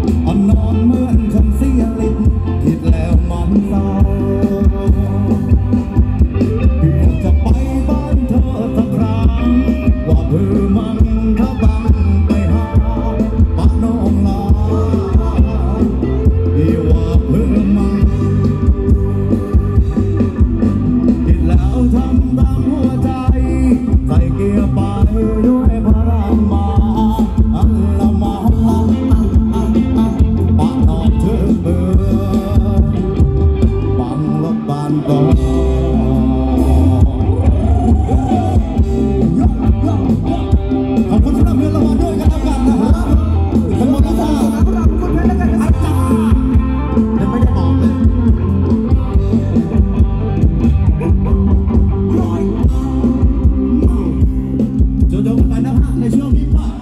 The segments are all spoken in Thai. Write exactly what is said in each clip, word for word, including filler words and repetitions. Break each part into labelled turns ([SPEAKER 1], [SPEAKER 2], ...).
[SPEAKER 1] อ่อนนอนเหมือนคนเสียลิ้นผิดแล้วมันเศร้าอยากจะไปบ้านเธอสักครั้งว่าเพื่อมันถ้าบังไปหาป้าน้องลาที่ว่าเพื่อมันผิดแล้วทำตามหัวใจใส่เกียร์ไปด้วยพลังมาอัลละมาอัลอัลอัลอัลป้านอนเธอเบื่อบังรถบานก่อนขอบคุณสำหรับเงินรางวัลด้วยกันแล้วกันนะฮะทั้งหมดแล้วค่ะสำหรับคนนั้นแล้วกันอาจารย์ยังไม่ได้บอกเลยจะโดนไปนะฮะในช่วงนี้ป่ะ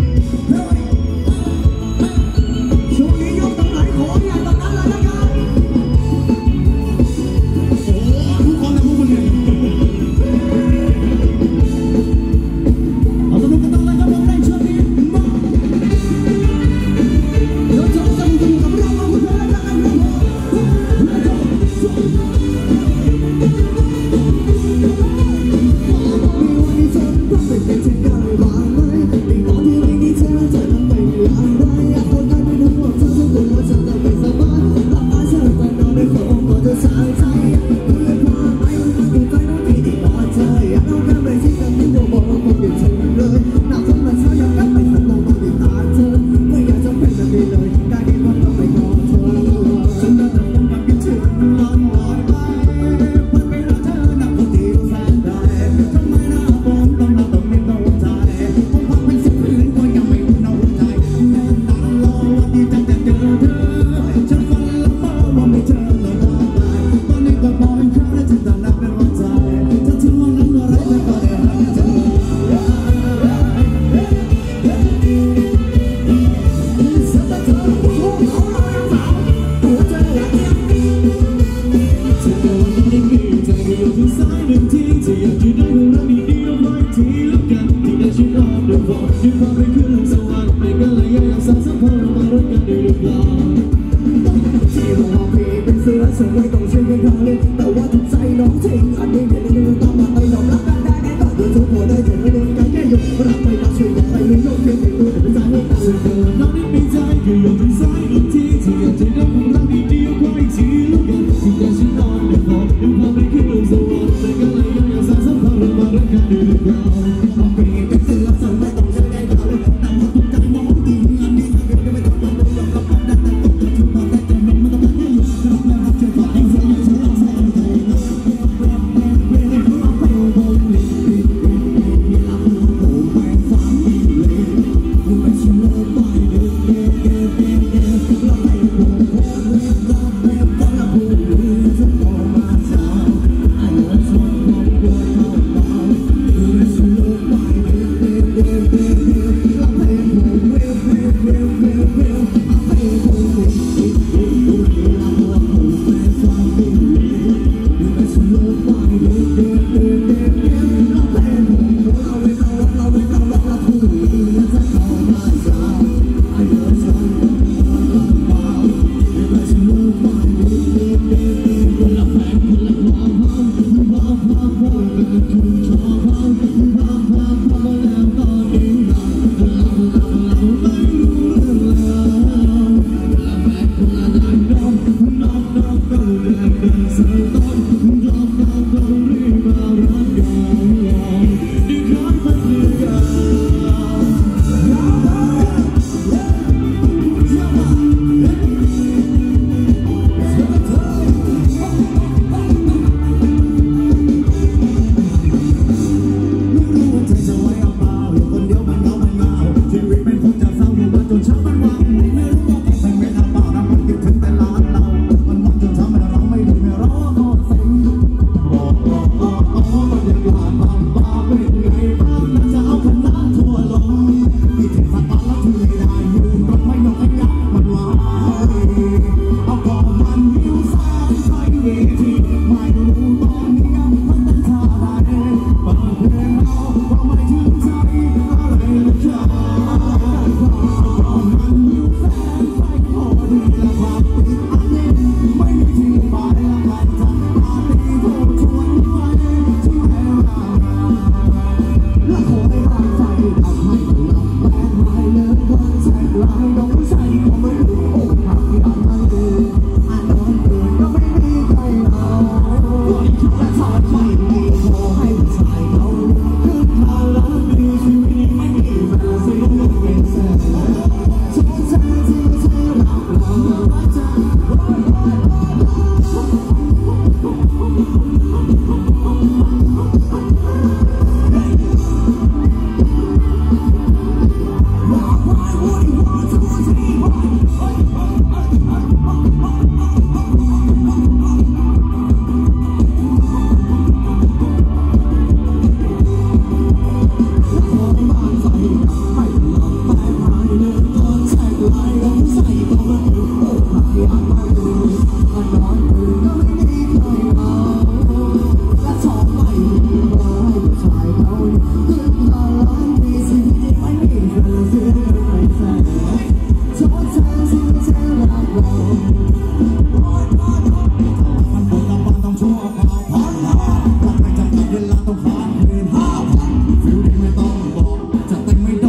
[SPEAKER 2] ช่วงนี้ยกตรงไหนขออย่างตรงนั้นเลยนะครับ
[SPEAKER 1] สารสัมพันธ์มาด้วยกันได้หรือเปล่าที่บอกว่าพี่เป็นเสือเสือไม่ต้องเชื่อกันทางเลยแต่ว่าทุกใจน้องทิ้งอันนี้ไม่ได้รู้ต้องมาไปยอมรับกันได้แน่นอนเดี๋ยวทุกคนได้เห็นว่าโดนกันแค่ยกรักไปรักช่วยกันไปรู้ยกเพียงแต่ตัวแต่เป็นใจไม่ต่างเลยน้องนี่มีใจคืออยู่ที่สายอีกทีที่อยากจะได้ความรักดีๆขออีกทีแล้วกันที่อยากฉันนอนได้พอยังพอไม่ขึ้นลงสวรรค์แต่ก็เลยยังอยากสารสัมพันธ์มาด้วยกันได้หรือเปล่าพี่เป็นเสือเสือไม่ต้องเชื่อกันทางเลยแต่ว่าทุกใจน้องทิ้งอันนี้ไม่ได้ไม่ต้องมาไปยอมรับกันได้แต่ตัวแต่ทุกคนได้เห็นว่าโดนกันแค่ยกรักไปรักช่วยกันไปรู้ยกเพียงแต่ตัวแต่เป็นใจไม่ต่างเลย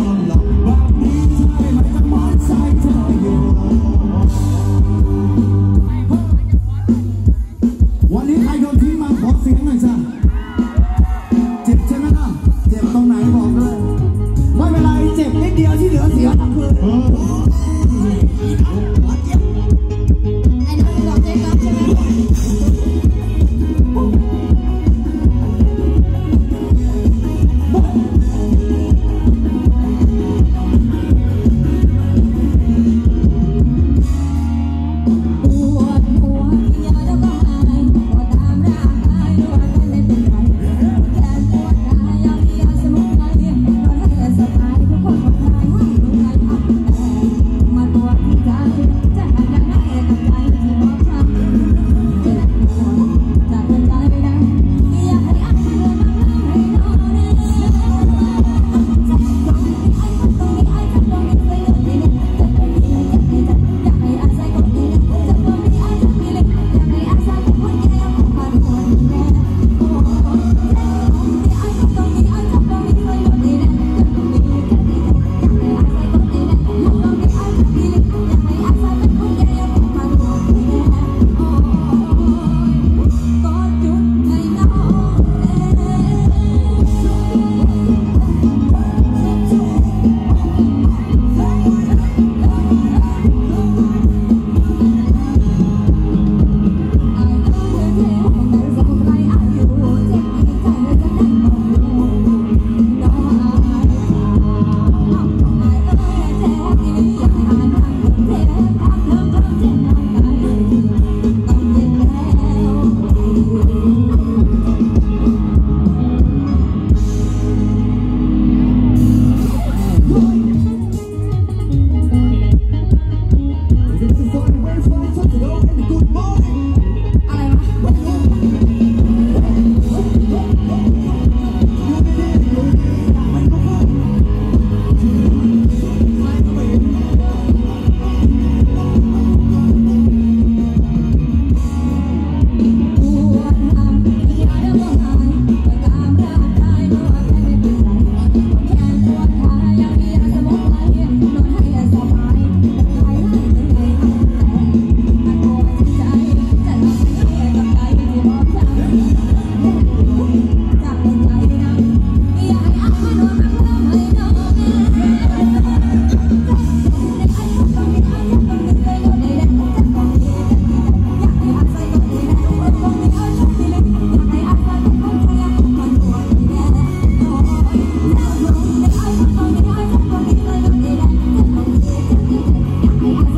[SPEAKER 2] We'll be right back. ให้